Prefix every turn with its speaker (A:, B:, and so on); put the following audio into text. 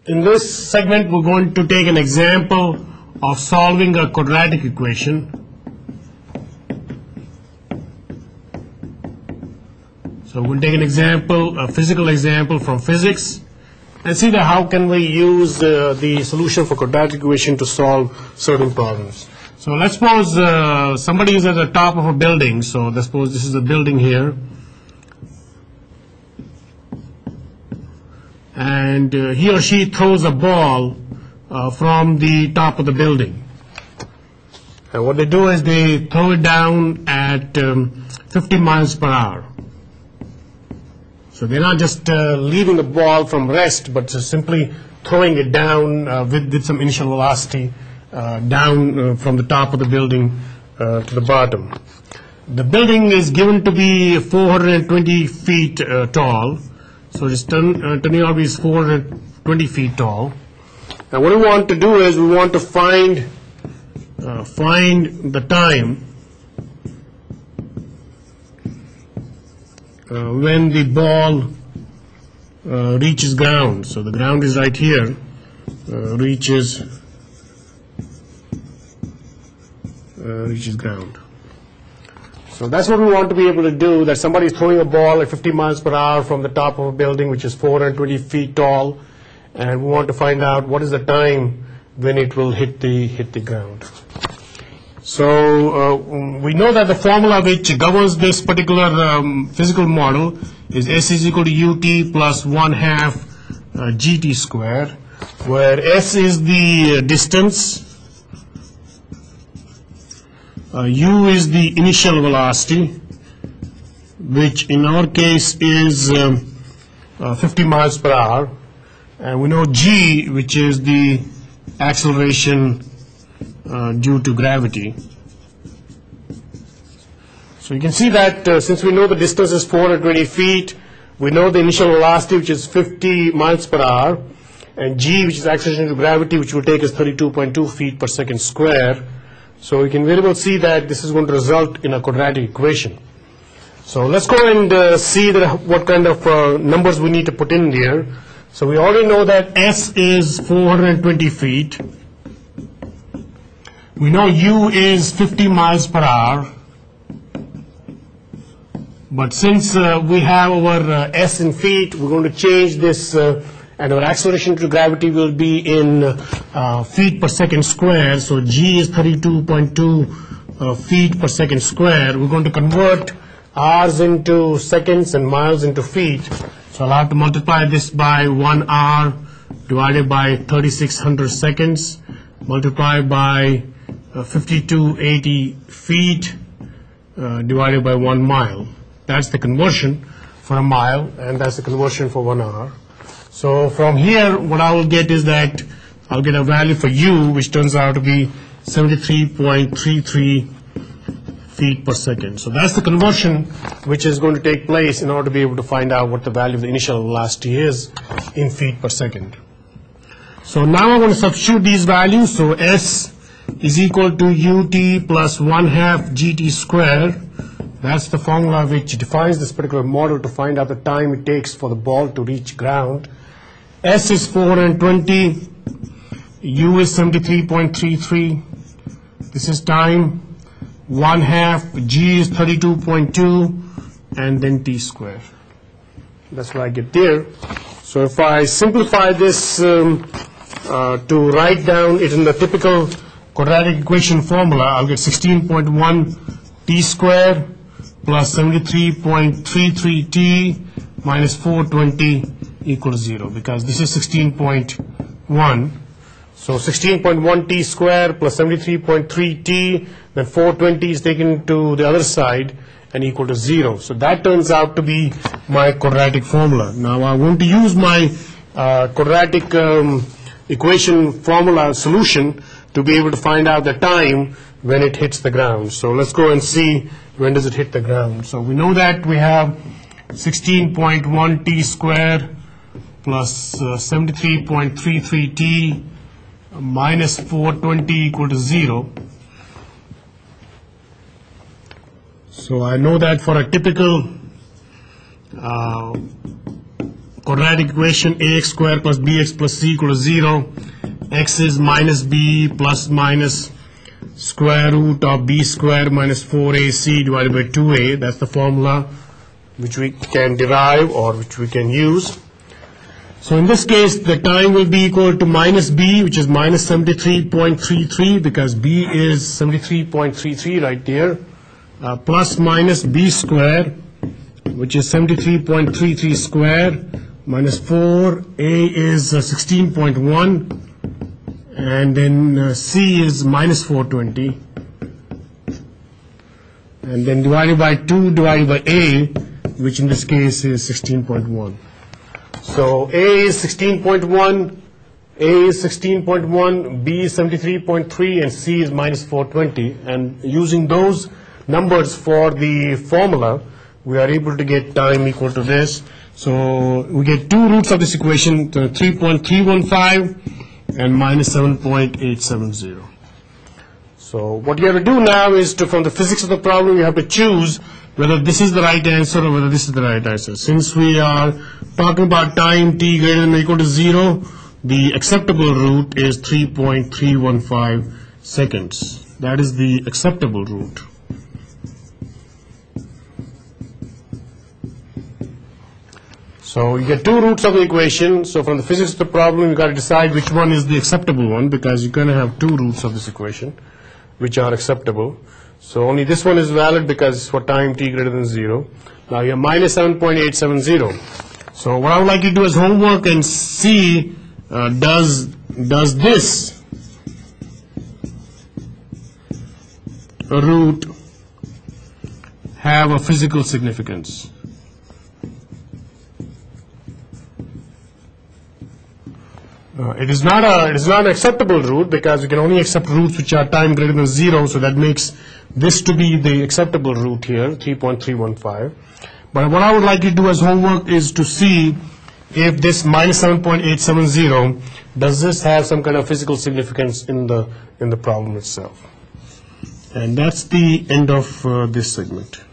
A: In this segment, we're going to take an example of solving a quadratic equation. So we'll take an example, a physical example from physics, and see that how can we use the solution for quadratic equation to solve certain problems. So let's suppose somebody is at the top of a building. So let's suppose this is a building here. And he or she throws a ball from the top of the building. And what they do is they throw it down at 50 miles per hour. So they're not just leaving the ball from rest, but just simply throwing it down with some initial velocity down from the top of the building to the bottom. The building is given to be 420 feet tall. So it's turning out to be 420 feet tall. And what we want to do is we want to find the time when the ball reaches ground. So the ground is right here, reaches ground. So that's what we want to be able to do, that somebody is throwing a ball at 50 miles per hour from the top of a building which is 420 feet tall, and we want to find out what is the time when it will hit the ground. So we know that the formula which governs this particular physical model is S is equal to ut plus 1/2 gt square, where S is the distance, u is the initial velocity, which in our case is 50 miles per hour, and we know g, which is the acceleration due to gravity. So you can see that since we know the distance is 420 feet, we know the initial velocity, which is 50 miles per hour, and g, which is acceleration due to gravity, which will take us 32.2 feet per second square. So we can very well see that this is going to result in a quadratic equation. So let's go and see what kind of numbers we need to put in there. So we already know that S is 420 feet. We know U is 50 miles per hour. But since we have our S in feet, we're going to change this, and our acceleration to gravity will be in feet per second square. So G is 32.2 feet per second square. We're going to convert R's into seconds and miles into feet. So I'll have to multiply this by 1 hour divided by 3600 seconds, multiplied by 5280 feet divided by 1 mile. That's the conversion for a mile, and that's the conversion for 1 hour. So from here, what I will get is that I'll get a value for u, which turns out to be 73.33 feet per second. So that's the conversion which is going to take place in order to be able to find out what the value of the initial velocity is in feet per second. So now I'm going to substitute these values. So S is equal to ut plus 1/2 gt square. That's the formula which defines this particular model to find out the time it takes for the ball to reach ground. S is 420, U is 73.33, this is time, 1/2, G is 32.2, and then T square. That's what I get there. So if I simplify this to write down it in the typical quadratic equation formula, I'll get 16.1 T square plus 73.33 T minus 420 equals 0, because this is 16.1. So 16.1 T square plus 73.3 T, then 420 is taken to the other side and equal to 0. So that turns out to be my quadratic formula. Now I want to use my quadratic equation formula solution to be able to find out the time when it hits the ground. So let's go and see when does it hit the ground. So we know that we have 16.1 T square plus 73.33 T minus 420 equal to 0. So I know that for a typical quadratic equation ax squared plus bx plus c equal to 0. X is minus b plus minus square root of b squared minus 4ac divided by 2a. That's the formula which we can derive or which we can use. So in this case, the time will be equal to minus b, which is minus 73.33, because b is 73.33 right there, plus minus b squared, which is 73.33 squared, minus 4, a is 16.1, and then c is minus 420, and then divided by 2 divided by a, which in this case is 16.1. So a is 16.1, a is 16.1, b is 73.3, and c is minus 420. And using those numbers for the formula, we are able to get time equal to this. So we get two roots of this equation, 3.315 and minus 7.870. So what you have to do now is to, from the physics of the problem, you have to choose whether this is the right answer or whether this is the right answer. Since we are talking about time t greater than or equal to 0, the acceptable route is 3.315 seconds. That is the acceptable route. So you get two roots of the equation. So from the physics of the problem, you got to decide which one is the acceptable one, because you're going to have two roots of this equation which are acceptable. So only this one is valid because it's for time t greater than 0. Now you have minus 7.870. So what I would like you to do as homework and see, does this route have a physical significance? It is not an acceptable route, because we can only accept routes which are time greater than 0, so that makes this to be the acceptable route here, 3.315. But what I would like you to do as homework is to see if this minus 7.870, does this have some kind of physical significance in the problem itself. And that's the end of this segment.